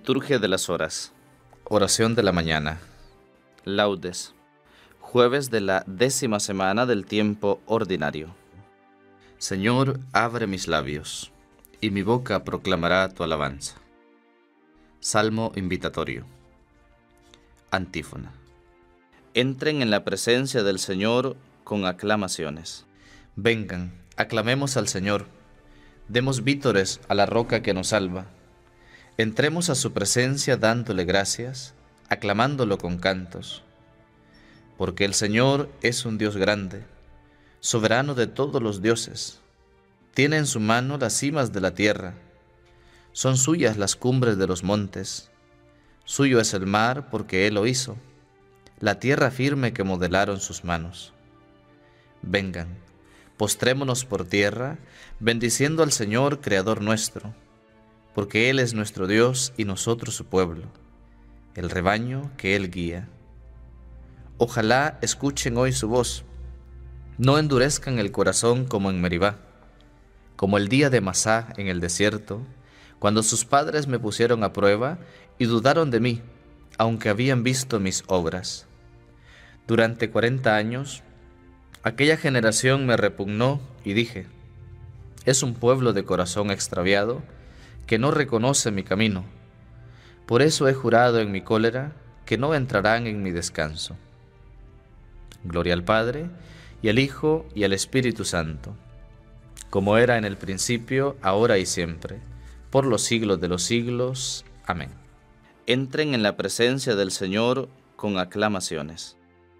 Liturgia de las Horas. Oración de la mañana. Laudes. Jueves de la 10ª semana del tiempo ordinario. Señor, abre mis labios, y mi boca proclamará tu alabanza. Salmo invitatorio. Antífona. Entren en la presencia del Señor con aclamaciones. Vengan, aclamemos al Señor. Demos vítores a la roca que nos salva. Entremos a su presencia dándole gracias, aclamándolo con cantos. Porque el Señor es un Dios grande, soberano de todos los dioses. Tiene en su mano las cimas de la tierra. Son suyas las cumbres de los montes. Suyo es el mar porque Él lo hizo, la tierra firme que modelaron sus manos. Vengan, postrémonos por tierra, bendiciendo al Señor, Creador nuestro, porque Él es nuestro Dios y nosotros su pueblo, el rebaño que Él guía. Ojalá escuchen hoy su voz, no endurezcan el corazón como en Meribá, como el día de Masá en el desierto, cuando sus padres me pusieron a prueba y dudaron de mí, aunque habían visto mis obras. Durante 40 años, aquella generación me repugnó y dije, es un pueblo de corazón extraviado que no reconoce mi camino. Por eso he jurado en mi cólera que no entrarán en mi descanso. Gloria al Padre, y al Hijo, y al Espíritu Santo, como era en el principio, ahora y siempre, por los siglos de los siglos. Amén. Entren en la presencia del Señor con aclamaciones.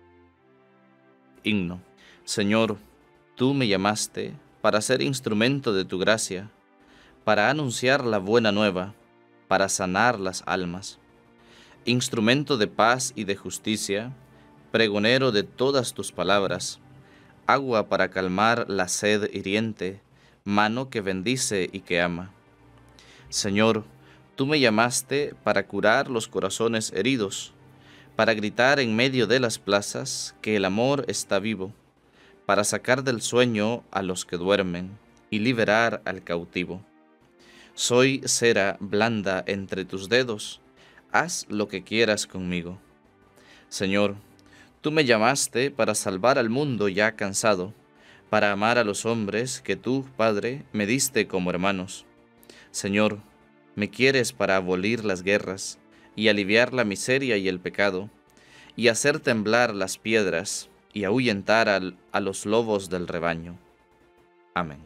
Himno. Señor, tú me llamaste para ser instrumento de tu gracia, para anunciar la buena nueva, para sanar las almas. Instrumento de paz y de justicia, pregonero de todas tus palabras, agua para calmar la sed hiriente, mano que bendice y que ama. Señor, tú me llamaste para curar los corazones heridos, para gritar en medio de las plazas que el amor está vivo, para sacar del sueño a los que duermen y liberar al cautivo. Soy cera blanda entre tus dedos, haz lo que quieras conmigo. Señor, tú me llamaste para salvar al mundo ya cansado, para amar a los hombres que tú, Padre, me diste como hermanos. Señor, me quieres para abolir las guerras y aliviar la miseria y el pecado, y hacer temblar las piedras y ahuyentar a los lobos del rebaño. Amén.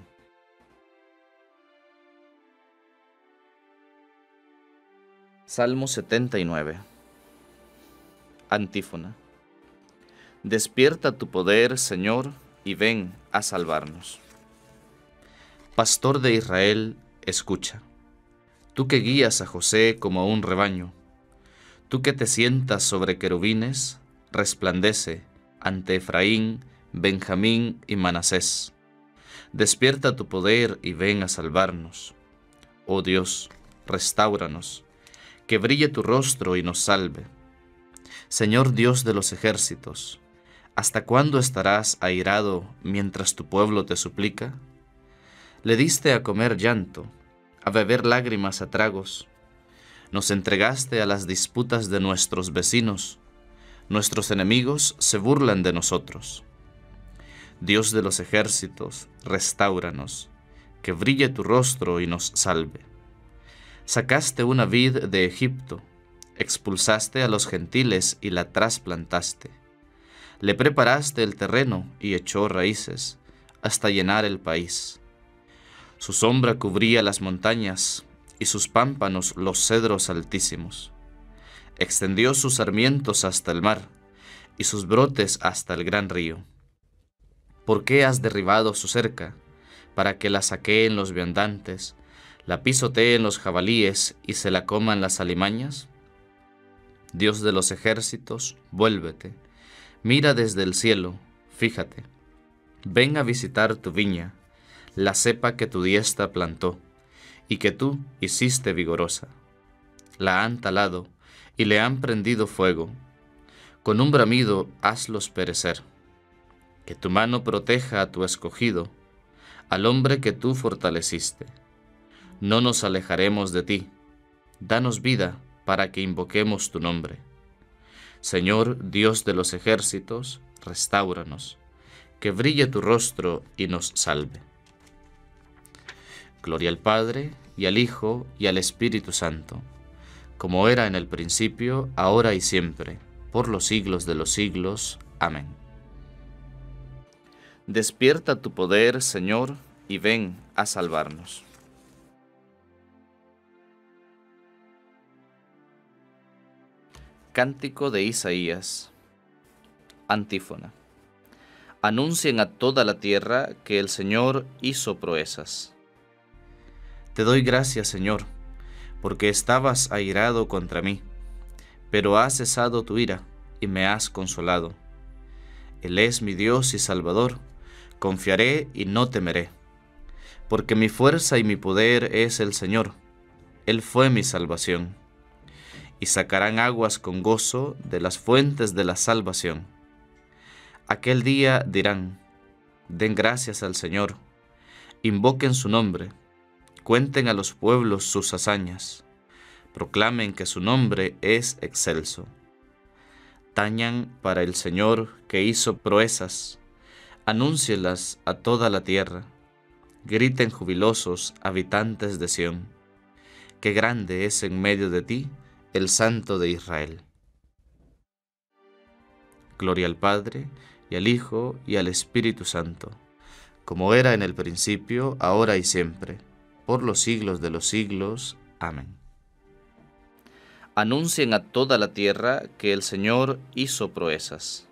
Salmo 79. Antífona. Despierta tu poder, Señor, y ven a salvarnos. Pastor de Israel, escucha. Tú que guías a José como a un rebaño, tú que te sientas sobre querubines, resplandece ante Efraín, Benjamín y Manasés. Despierta tu poder y ven a salvarnos. Oh Dios, restáuranos, que brille tu rostro y nos salve. Señor Dios de los ejércitos, ¿hasta cuándo estarás airado mientras tu pueblo te suplica? Le diste a comer llanto, a beber lágrimas a tragos. Nos entregaste a las disputas de nuestros vecinos. Nuestros enemigos se burlan de nosotros. Dios de los ejércitos, restáuranos, que brille tu rostro y nos salve. Sacaste una vid de Egipto, expulsaste a los gentiles y la trasplantaste. Le preparaste el terreno y echó raíces, hasta llenar el país. Su sombra cubría las montañas, y sus pámpanos los cedros altísimos. Extendió sus sarmientos hasta el mar, y sus brotes hasta el gran río. ¿Por qué has derribado su cerca, para que la saqueen los viandantes, la pisoteen los jabalíes y se la coman las alimañas? Dios de los ejércitos, vuélvete, mira desde el cielo, fíjate. Ven a visitar tu viña, la cepa que tu diestra plantó, y que tú hiciste vigorosa. La han talado, y le han prendido fuego. Con un bramido hazlos perecer. Que tu mano proteja a tu escogido, al hombre que tú fortaleciste. No nos alejaremos de ti. Danos vida para que invoquemos tu nombre. Señor, Dios de los ejércitos, restáuranos, que brille tu rostro y nos salve. Gloria al Padre, y al Hijo, y al Espíritu Santo, como era en el principio, ahora y siempre, por los siglos de los siglos. Amén. Despierta tu poder, Señor, y ven a salvarnos. Cántico de Isaías. Antífona. Anuncien a toda la tierra que el Señor hizo proezas. Te doy gracias, Señor, porque estabas airado contra mí, pero has cesado tu ira y me has consolado. Él es mi Dios y Salvador, confiaré y no temeré, porque mi fuerza y mi poder es el Señor. Él fue mi salvación. Y sacarán aguas con gozo de las fuentes de la salvación. Aquel día dirán: den gracias al Señor, invoquen su nombre, cuenten a los pueblos sus hazañas, proclamen que su nombre es excelso. Tañan para el Señor que hizo proezas, anúncielas a toda la tierra, griten jubilosos habitantes de Sión, que grande es en medio de ti el Santo de Israel. Gloria al Padre, y al Hijo, y al Espíritu Santo, como era en el principio, ahora y siempre, por los siglos de los siglos. Amén. Anuncien a toda la tierra que el Señor hizo proezas.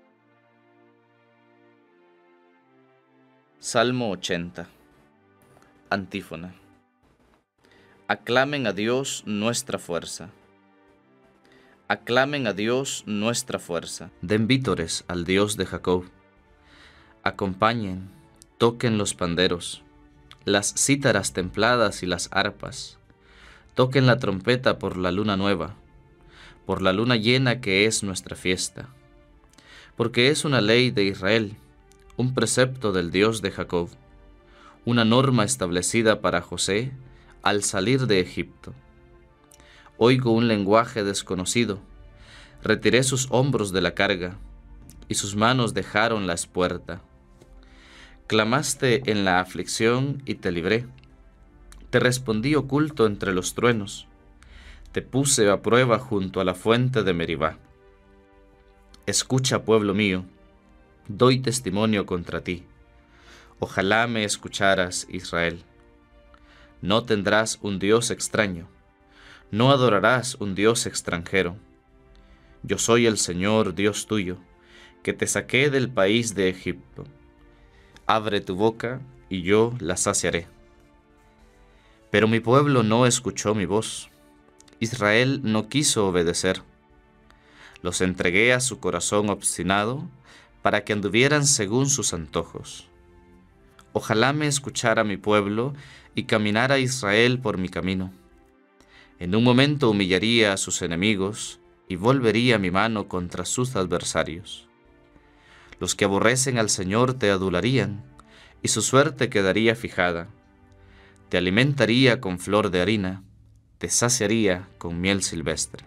Salmo 80. Antífona. Aclamen a Dios nuestra fuerza. Aclamen a Dios nuestra fuerza. Den vítores al Dios de Jacob. Acompañen, toquen los panderos, las cítaras templadas y las arpas. Toquen la trompeta por la luna nueva, por la luna llena que es nuestra fiesta. Porque es una ley de Israel, un precepto del Dios de Jacob, una norma establecida para José al salir de Egipto. Oigo un lenguaje desconocido, retiré sus hombros de la carga, y sus manos dejaron la espuerta. Clamaste en la aflicción y te libré, te respondí oculto entre los truenos, te puse a prueba junto a la fuente de Meribá. Escucha, pueblo mío, doy testimonio contra ti. Ojalá me escucharas, Israel. No tendrás un Dios extraño, no adorarás un Dios extranjero. Yo soy el Señor, Dios tuyo, que te saqué del país de Egipto. Abre tu boca, y yo la saciaré. Pero mi pueblo no escuchó mi voz. Israel no quiso obedecer. Los entregué a su corazón obstinado, para que anduvieran según sus antojos. Ojalá me escuchara mi pueblo, y caminara Israel por mi camino. En un momento humillaría a sus enemigos, y volvería mi mano contra sus adversarios. Los que aborrecen al Señor te adularían, y su suerte quedaría fijada. Te alimentaría con flor de harina, te saciaría con miel silvestre.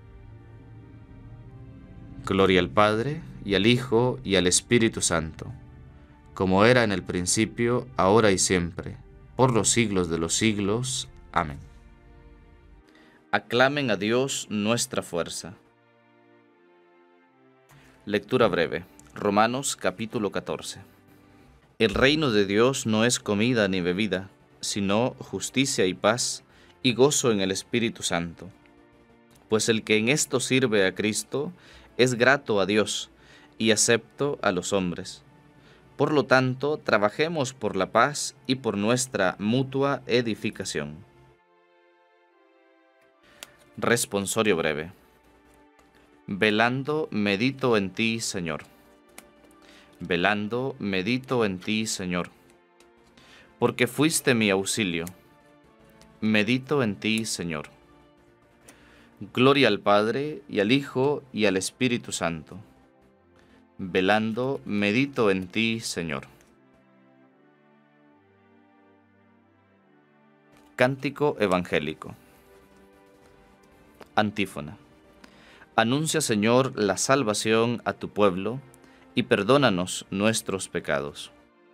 Gloria al Padre, y al Hijo, y al Espíritu Santo, como era en el principio, ahora y siempre, por los siglos de los siglos. Amén. Aclamen a Dios nuestra fuerza. Lectura breve. Romanos capítulo 14. El reino de Dios no es comida ni bebida, sino justicia y paz y gozo en el Espíritu Santo. Pues el que en esto sirve a Cristo es grato a Dios y acepto a los hombres. Por lo tanto, trabajemos por la paz y por nuestra mutua edificación. Responsorio breve. Velando, medito en ti, Señor. Velando, medito en ti, Señor. Porque fuiste mi auxilio. Medito en ti, Señor. Gloria al Padre, y al Hijo, y al Espíritu Santo. Velando, medito en ti, Señor. Cántico evangélico. Antífona. Anuncia, Señor, la salvación a tu pueblo, y perdónanos nuestros pecados.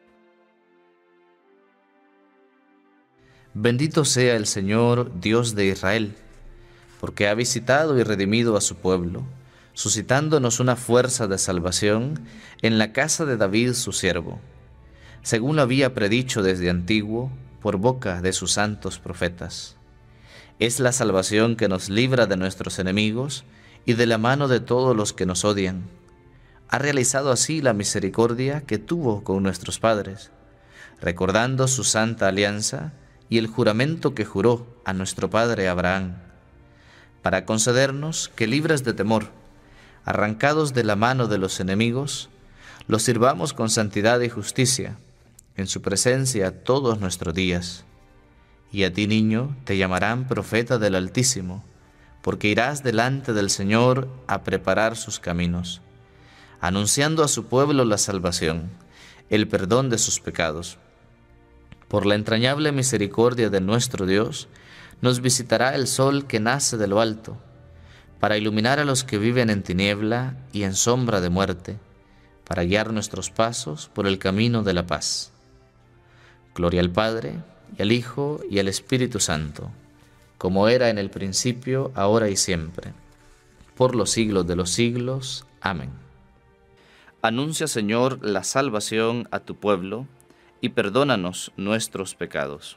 Bendito sea el Señor, Dios de Israel, porque ha visitado y redimido a su pueblo, suscitándonos una fuerza de salvación en la casa de David su siervo, según lo había predicho desde antiguo por boca de sus santos profetas. Es la salvación que nos libra de nuestros enemigos y de la mano de todos los que nos odian. Ha realizado así la misericordia que tuvo con nuestros padres, recordando su santa alianza y el juramento que juró a nuestro padre Abraham, para concedernos que, libres de temor, arrancados de la mano de los enemigos, los sirvamos con santidad y justicia en su presencia todos nuestros días. Y a ti, niño, te llamarán profeta del Altísimo, porque irás delante del Señor a preparar sus caminos, anunciando a su pueblo la salvación, el perdón de sus pecados. Por la entrañable misericordia de nuestro Dios, nos visitará el sol que nace de lo alto, para iluminar a los que viven en tiniebla y en sombra de muerte, para guiar nuestros pasos por el camino de la paz. Gloria al Padre, y al Hijo, y al Espíritu Santo, como era en el principio, ahora y siempre, por los siglos de los siglos. Amén. Anuncia, Señor, la salvación a tu pueblo, y perdónanos nuestros pecados.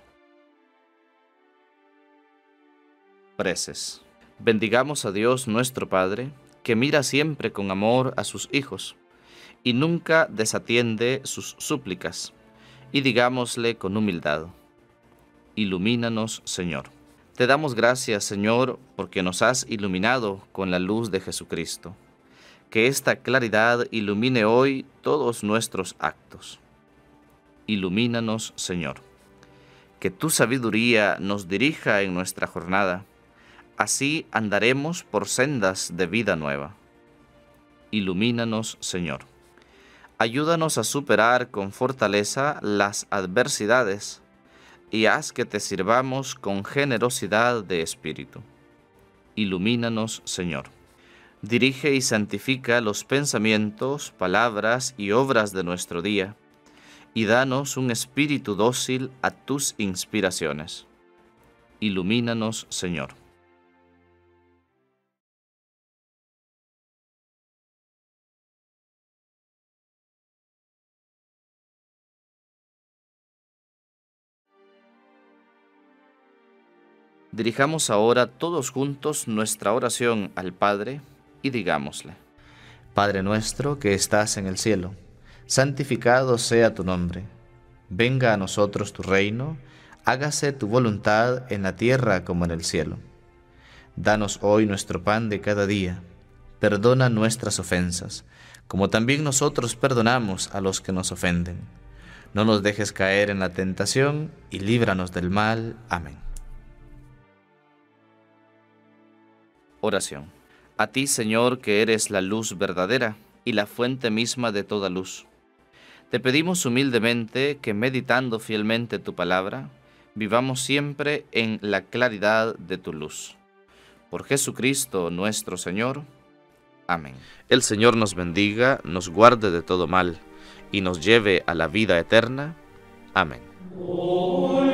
Preces. Bendigamos a Dios nuestro Padre, que mira siempre con amor a sus hijos, y nunca desatiende sus súplicas, y digámosle con humildad: ilumínanos, Señor. Te damos gracias, Señor, porque nos has iluminado con la luz de Jesucristo. Que esta claridad ilumine hoy todos nuestros actos. Ilumínanos, Señor. Que tu sabiduría nos dirija en nuestra jornada. Así andaremos por sendas de vida nueva. Ilumínanos, Señor. Ayúdanos a superar con fortaleza las adversidades y haz que te sirvamos con generosidad de espíritu. Ilumínanos, Señor. Dirige y santifica los pensamientos, palabras y obras de nuestro día, y danos un espíritu dócil a tus inspiraciones. Ilumínanos, Señor. Dirijamos ahora todos juntos nuestra oración al Padre y digámosle: Padre nuestro que estás en el cielo, santificado sea tu nombre. Venga a nosotros tu reino, hágase tu voluntad en la tierra como en el cielo. Danos hoy nuestro pan de cada día. Perdona nuestras ofensas, como también nosotros perdonamos a los que nos ofenden. No nos dejes caer en la tentación y líbranos del mal. Amén. Oración. A ti, Señor, que eres la luz verdadera y la fuente misma de toda luz, te pedimos humildemente que, meditando fielmente tu palabra, vivamos siempre en la claridad de tu luz. Por Jesucristo nuestro Señor. Amén. El Señor nos bendiga, nos guarde de todo mal y nos lleve a la vida eterna. Amén.